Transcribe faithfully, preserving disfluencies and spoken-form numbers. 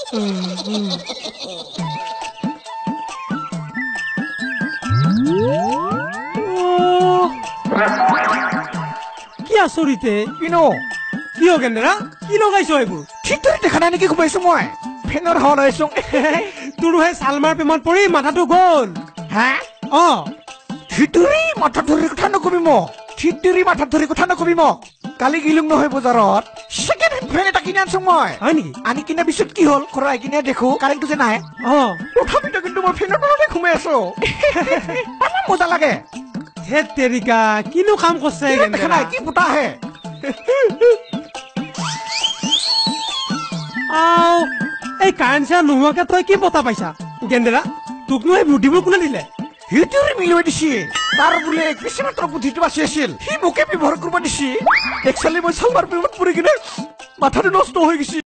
কি আচৰিতে কিনো কিয় কেন্দ্ৰা কি লগাইছ এইবোৰ ঠিকদৰে দেখা নাই নেকি ঘুমাইছো মই ফেনৰ হাৱা লৈছো তোৰ সেই চালমাৰ প্ৰেমত পৰি মাথাটো গ'ল হা অ ঠিকদৰে মাথা ধৰি কথা নকবি মোক ঠিকদৰে মাথা ধৰি কথা নকবি মোক কালি গিলুং নহয় বজাৰত ছেকেণ্ড হেণ্ড ফেন এটা কিনি আনছো মই হয় নেকি আনি কিনে পিছত কি হ'ল ঘৰত কিনে দেখো কাৰেণ্টটো যে নাই অ তথাপিতো কিন্তু মই ফেনৰ তলতে ঘুমাই আছো আমাৰ মজা লাগে হে তেৰিকা কিনো কাম কৰছে দেখা নাই কি ফুটা আহে আও এই কাৰেণ্ট চেয়াৰ নোহোৱাকে তই কি বতা পাইছা গেন্দেৰা তোকনো এই বুদ্ধিবোৰ কোনে দিলে সিহঁতে মিলাই দিছে তাৰ বোলে কিছু মাত্ৰ বুদ্ধিটো বাচি আছিল সি মোকে ব্যৱহাৰ কৰিব দিছে একচালি মই চালমাৰ প্ৰেমত পৰি কিনে মাথাটো নষ্ট হৈ গৈছে